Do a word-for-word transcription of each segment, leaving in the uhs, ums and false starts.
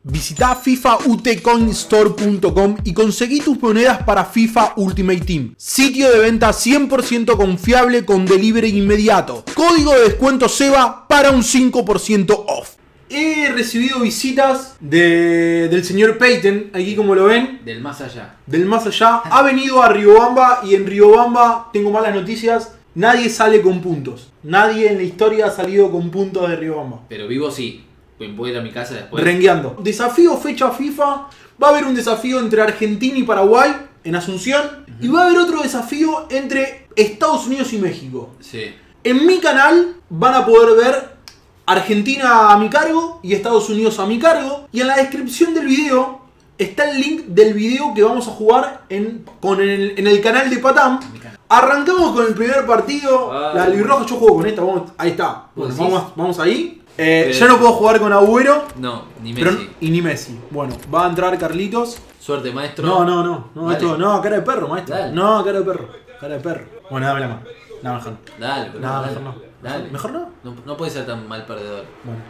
Visita FIFA U T Coin Store punto com y conseguí tus monedas para FIFA Ultimate Team. Sitio de venta cien por ciento confiable con delivery inmediato. Código de descuento SEBA para un cinco por ciento off. He recibido visitas de, del señor Peyton, aquí como lo ven. Del más allá. Del más allá. Ha venido a Riobamba y en Riobamba, tengo malas noticias, nadie sale con puntos. Nadie en la historia ha salido con puntos de Riobamba. Pero vivo sí. Puedo ir a mi casa después. Rengueando. Desafío fecha FIFA. Va a haber un desafío entre Argentina y Paraguay en Asunción. Uh-huh. Y va a haber otro desafío entre Estados Unidos y México. Sí. En mi canal van a poder ver Argentina a mi cargo y Estados Unidos a mi cargo. Y en la descripción del video está el link del video que vamos a jugar en, con el, en el canal de Patam. Arrancamos con el primer partido. Ah, la albirroja, yo juego con esta. Vamos, ahí está. Bueno, vamos, vamos ahí. Eh, ya no puedo jugar con Agüero. No, ni Messi. Pero, y ni Messi. Bueno, va a entrar Carlitos. Suerte, maestro. No, no, no. No, Dale. esto, no, cara de perro, maestro. Dale. No, cara de perro. Cara de perro. Bueno, dame la mano. No, mejor no. Dale, bro, No, dale. mejor no. Dale. ¿Mejor no? No, no puede ser tan mal perdedor. Bueno.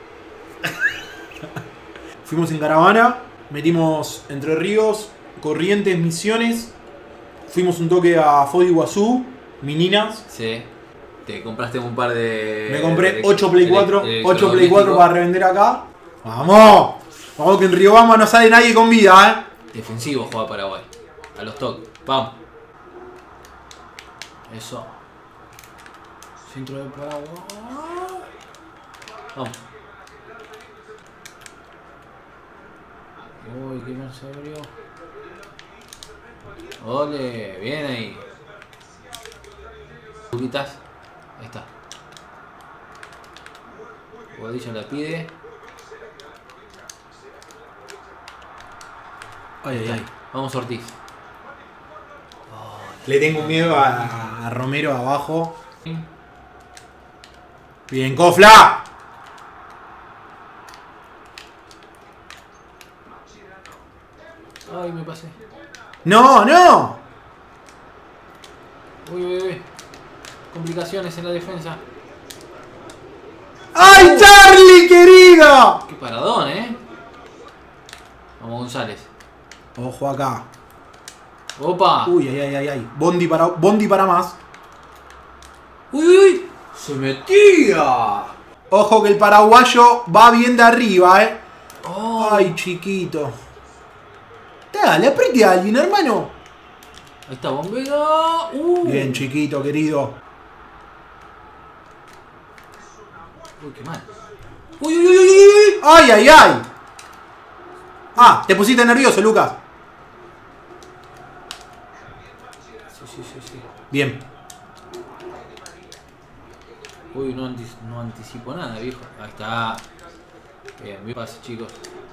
Fuimos en caravana. Metimos Entre Ríos, Corrientes, Misiones. Fuimos un toque a Foz de Iguazú, Meninas. Sí. Te compraste un par de... Me compré de- ocho Play cuatro. de- de- ocho Play electrodomésticos. cuatro para revender acá. ¡Vamos! Vamos que en Riobamba no sale nadie con vida, ¿eh? Defensivo juega Paraguay. A los toques. Vamos. Eso. Centro de Paraguay. Vamos. Uy, qué mal se abrió. Ole, bien ahí. Luquitas. Ahí está. Guadilla la pide. Ay, ay, ay. Vamos Ortiz. Le tengo miedo a, a Romero abajo. Bien, Cofla. Ay, me pasé. No, no. Uy, uy, uy. Complicaciones en la defensa. ¡Ay, Charlie, querido! Qué paradón, eh. Vamos González. Ojo acá. Opa. Uy, ay, ay, ay, ay. Bondi para, Bondi para más. Uy, uy, uy. Se metía. Ojo que el paraguayo va bien de arriba, eh. Oh. Ay, chiquito. Dale, apriete a alguien, hermano. Ahí está Bombero. Uh. Bien, chiquito, querido. Uy, qué mal. Uy, uy, uy, uy, uy. Ay, ay, ay. Ah, te pusiste nervioso, Lucas. Sí, sí, sí, sí. Bien. Uy, no, antic no anticipo nada, viejo. Ahí está. Bien, bien pase, chicos.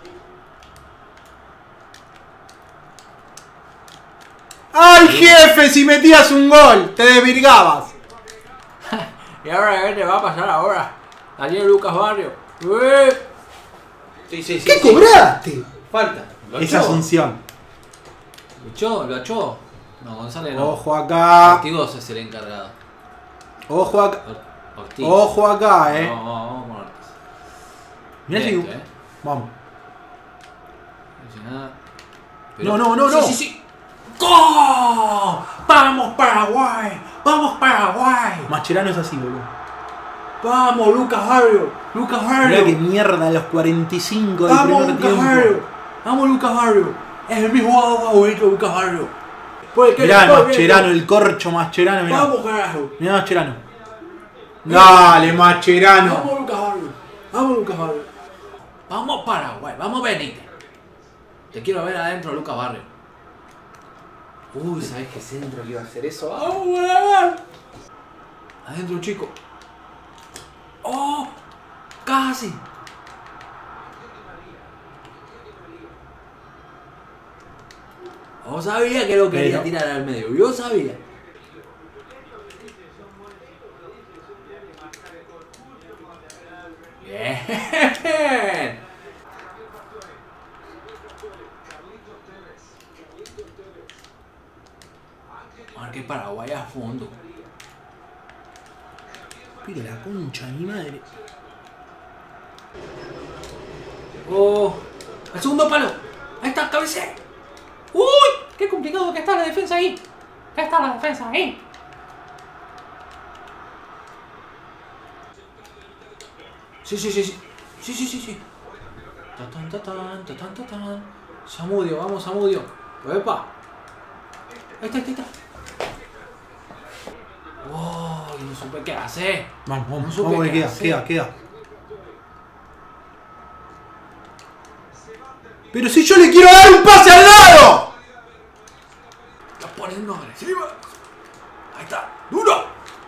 ¡Ay, jefe! Si metías un gol, te desvirgabas. Y ahora, ¿qué te va a pasar ahora? Daniel Lucas Barrio. Uy. Sí, sí, sí. ¿Qué sí. cobraste? Falta. Lo Esa echó. Asunción. Lo echó, lo echó. No, González no. Ojo acá. Ortigosa es el encargado. Ojo acá. Or- Ortiz. Ojo acá, eh. Vamos, vamos, vamos con Ortiz. Mirá si. Lento, eh. Vamos. No dice nada. No, no, no, sí, no. Sí, sí, ¡Gol! ¡Vamos Paraguay! ¡Vamos Paraguay! Mascherano es así, boludo. ¡Vamos Lucas Barrio! ¡Lucas Mirá que Barrio! mierda a los cuarenta y cinco del ¡Vamos primer Lucas tiempo. Barrio! ¡Vamos Lucas Barrio! Es el mismo jugador favorito de Lucas Barrio. Porque Mirá el lo estoy Mascherano, viendo. el corcho Mascherano, mirá. ¡Vamos carajo! Mirá Mascherano. Dale, Mascherano. ¡Vamos Lucas Barrio! ¡Vamos Lucas Barrio! ¡Vamos Paraguay! ¡Vamos Benítez! Te quiero ver adentro, Lucas Barrio. Uy, ¿sabes qué centro que iba a hacer eso? ¡Vamos Paraguay! Adentro, chico. ¡Oh! ¡Casi! Yo sabía que lo quería Pero- tirar al medio. Yo sabía. Bien. Marque Paraguay a fondo. Pero la concha de mi madre. Oh, ¡Al segundo palo! ¡Ahí está, cabecé! ¡Uy! ¡Qué complicado que está la defensa ahí! ¿Qué está la defensa ahí? Sí, sí, sí, sí. Sí, sí, sí, sí. Tatán, tatán, tatán, tatán. Samudio, vamos, Samudio. ¡Epa! Ahí está, ahí está. ¡Oh! No supe qué hacer. Vamos, vamos, No supe vamos que qué queda, hacer. queda, queda. Pero si yo le quiero dar un pase al lado. Está poniendo agresiva. Ahí está. ¡Duro!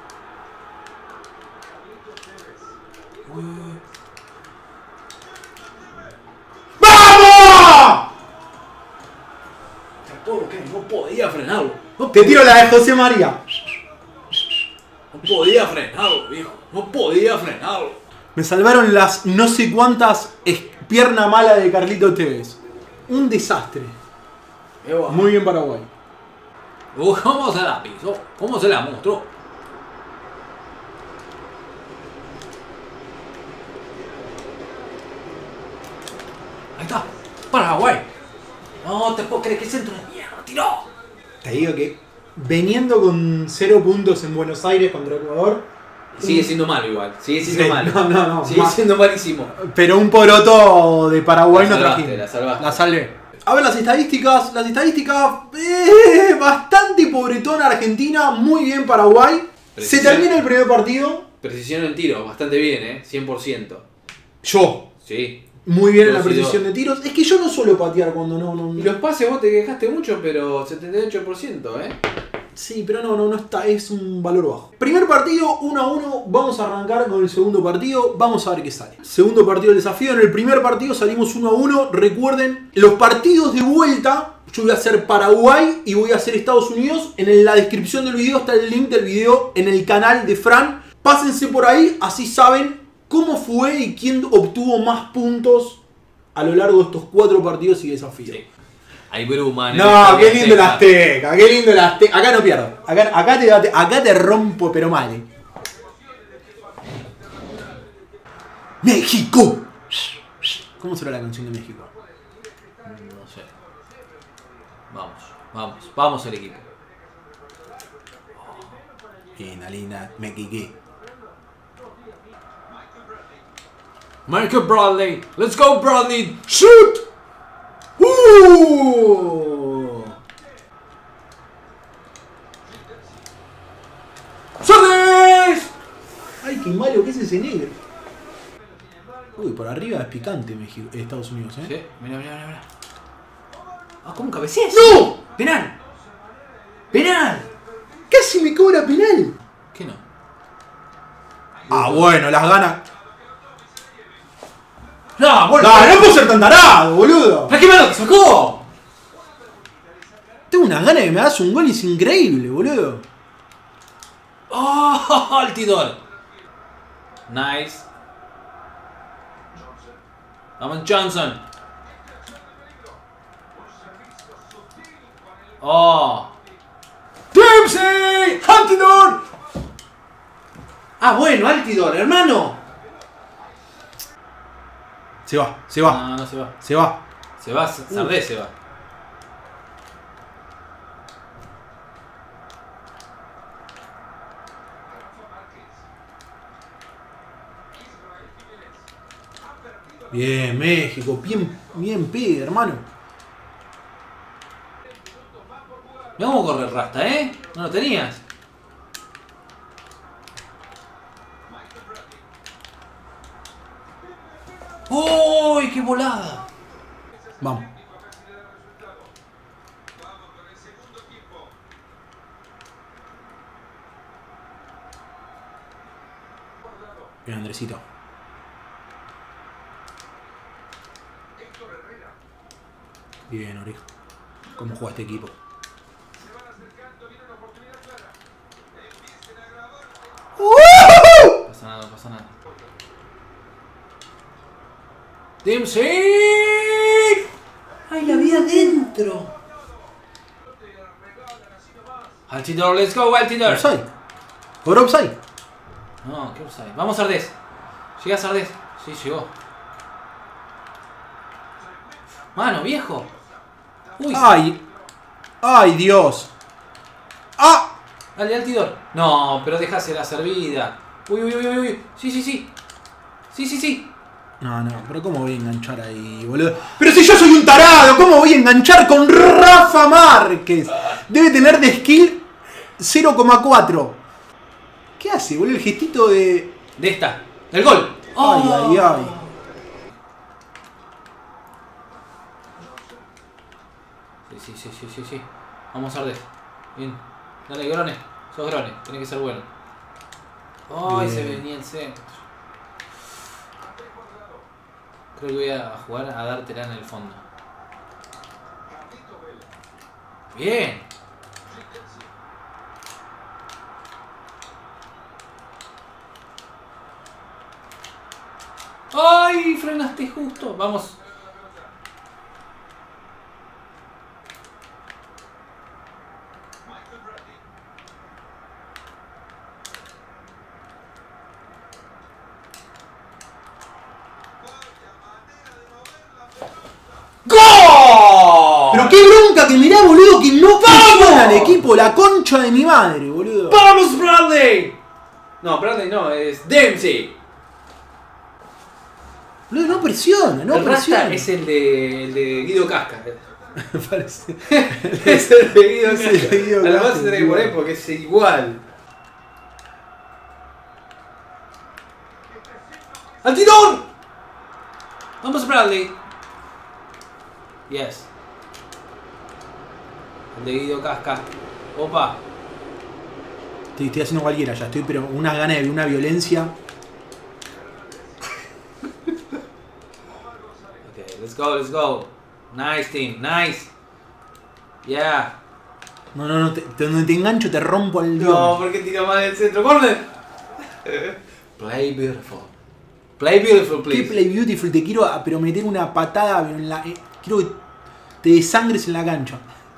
Uy, uy, uy. ¡Vamos! Te puedo creer, no podía frenarlo. No Te tiro la de José María. No podía frenarlo, viejo. No podía frenarlo. Me salvaron las no sé cuántas es- pierna mala de Carlito Tevez. Un desastre. Ewa. Muy bien Paraguay. Uh, ¿Cómo se la pisó? ¿Cómo se la mostró? Ahí está. Paraguay. No te puedo creer que centro de mierda. Tiró. Te digo que veniendo con cero puntos en Buenos Aires contra Ecuador. Sigue siendo malo igual. Sigue siendo Sí, malo. no, no, no, Sigue más. siendo malísimo. Pero un poroto de Paraguay La no salvaste, trajimos. la salvaste. La salvé. A ver las estadísticas. Las estadísticas. eh, bastante pobretón Argentina. Muy bien Paraguay. Se Precisión. termina el primer partido. Precisión en tiro, bastante bien, ¿eh? cien por ciento. Yo. Sí. Muy bien en la Dos y precisión dos. de tiros. Es que yo no suelo patear cuando no. no Y los pases vos te quejaste mucho, pero setenta y ocho por ciento, ¿eh? Sí, pero no, no, no está, es un valor bajo. Primer partido, uno a uno, vamos a arrancar con el segundo partido, vamos a ver qué sale. Segundo partido del desafío, en el primer partido salimos uno a uno, recuerden, los partidos de vuelta, yo voy a hacer Paraguay y voy a hacer Estados Unidos, en la descripción del video está el link del video en el canal de Fran, pásense por ahí, así saben cómo fue y quién obtuvo más puntos a lo largo de estos cuatro partidos y desafíos. Sí. Hay bruma. en No, el qué lindo el Azteca. Azteca, qué lindo el Azteca. Acá no pierdo. Acá, acá, te, acá te rompo, pero mal. eh. ¡México! ¿Cómo será la canción de México? No sé. Vamos, vamos, vamos el equipo. Bien, Alina, me quiqué. Michael Bradley, let's go Bradley, shoot! ¡Uh! ¡Sordes! Ay, qué malo que es ese negro. Uy, por arriba es picante México, Estados Unidos, ¿eh? Sí, mira, mira, mira, mira. Ah, ¿cómo cabeceas? ¡No! ¡Penal! ¡Penal! Casi me cobra penal. ¿Qué no? Ah, bueno, las ganas. ¡No, bueno! No, no puedo ser tan tarado, boludo. ¿Pero qué malo que sacó? Tengo unas ganas de que me hagas un gol y es increíble, boludo. ¡Oh! Altidor. Nice. Vamos Johnson. ¡Oh! ¡Dempsey! ¡Altidor! Ah, bueno, Altidor, hermano. Se va, se va, No, no se va. se va. Se va, Sardé se va. Bien, México, bien, bien pide, hermano. Mira cómo corre Rasta, ¿eh? No lo tenías. ¡Uy, qué volada! Vamos. Bien, Andresito. Bien, Oreja. ¿Cómo juega este equipo? No pasa nada, no pasa nada. ¡Dempsey! ¡Ay, la vida adentro! Altidor, let's go, Altidor. Offside. ¿Cobró offside? No, ¿qué offside? Vamos, Sardés. Llega Sardés. Sí, llegó. Mano, viejo. Uy. ¡Ay! ¡Ay, Dios! ¡Ah! Dale, Altidor. No, pero dejase la servida. Uy, uy, uy, uy, uy. Sí, sí, sí. Sí, sí, sí. No, no, pero ¿cómo voy a enganchar ahí, boludo? Pero si yo soy un tarado, ¿cómo voy a enganchar con Rafa Márquez? Debe tener de skill cero coma cuatro. ¿Qué hace, boludo? El gestito de... De esta. ¡El gol! Ay, ay, ay. Sí, sí, sí, sí, sí, sí. Vamos a arder. Bien. Dale, Grone. Sos Grone. Tiene que ser bueno. Ay, Bien. se venía el centro. Creo que voy a jugar a dártela en el fondo. Bien. ¡Ay! Frenaste justo. Vamos. ¡Gol! Pero qué bronca que mirá, boludo, que no funciona el equipo, la concha de mi madre, boludo. ¡Vamos, Bradley! No, Bradley no, es Dempsey. Boludo, no presiona, no el presiona. Rasta es el de, el de Guido Casca. Parece. Es el de Guido Es el Casca. de Guido Además Casca, se tiene que poner tío. porque es igual. ¡Altidor! Vamos, Bradley. Yes. El de Guido Casca. Opa. Estoy, estoy haciendo cualquiera ya, estoy pero unas ganas de una violencia. Okay, let's go, let's go. Nice team, nice. Yeah. No, no, no, te, te- donde te engancho te rompo el No, dios. porque tira mal el centro. ¡Corner! Play beautiful. Play beautiful, Qué please. play beautiful, te quiero a- pero meter una patada en la. eh, quiero que te desangres en la cancha.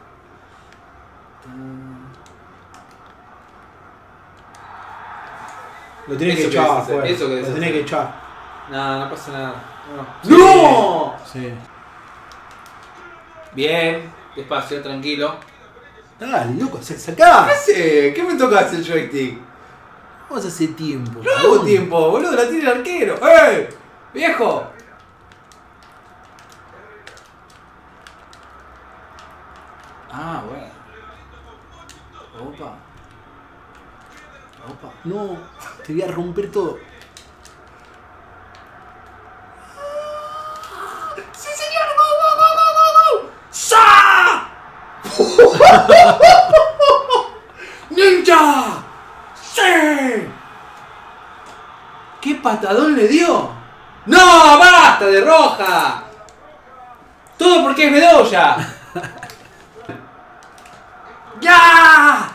Lo tenés que Eso que echar, decís, pues. eso que Lo decís. tenés que echar. No, no pasa nada. No. Sí. ¡No! Sí. Bien, despacio, tranquilo. Dale, loco, sa- sacá. ¿Qué hace? ¿Qué me tocas el joystick? Vamos a hacer tiempo. No hago cabrón. tiempo, boludo, la tiene el arquero. ¡Eh! ¡Viejo! Ah, bueno. Opa. Opa. No, te voy a romper todo. ¡Sí, señor! ¡Go, go, go, go, go, go! ¡Sa! ¡Ninja! ¡Sí! ¿Qué patadón le dio? ¡No! ¡Basta de roja! Todo porque es Bedoya. ¡Ya!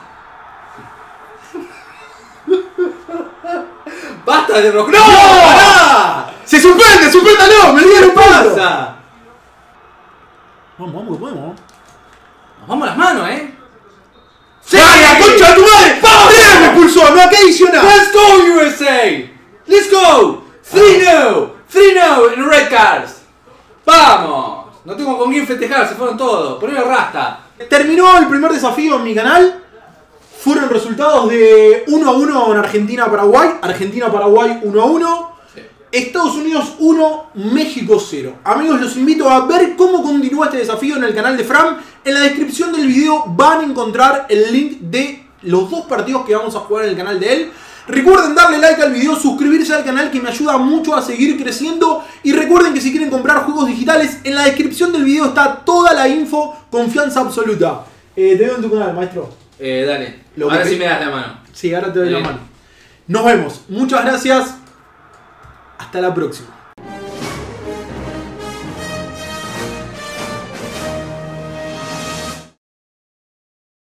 ¡Basta de roja! ¡No! ¡Pará! ¡Se suspende! ¡Suspéndalo! ¡Me dieron ¿Qué paso! pasa? Vamos, vamos, que podemos. Nos vamos las manos, ¿eh? ¡Sí! ¡La concha de tu madre! ¡Vamos! ¡Me expulsó! ¡No hay que adicionar! Let's go, U S A! Let's go! three no! three no en red cards. ¡Vamos! No tengo con quién festejar, se fueron todos. Ponelo Rasta. Terminó el primer desafío en mi canal. Fueron resultados de uno a uno en Argentina-Paraguay. Argentina-Paraguay uno a uno. Sí. Estados Unidos uno, México cero. Amigos, los invito a ver cómo continúa este desafío en el canal de Fram. En la descripción del video van a encontrar el link de los dos partidos que vamos a jugar en el canal de él. Recuerden darle like al video, suscribirse al canal que me ayuda mucho a seguir creciendo. Y recuerden que si quieren comprar juegos digitales, en la descripción del video está toda la info, confianza absoluta. Eh, te veo en tu canal, maestro. Eh, dale. Lo Ahora que sí te- me das la mano. Sí, ahora te doy la Bien. mano. Nos vemos. Muchas gracias. Hasta la próxima.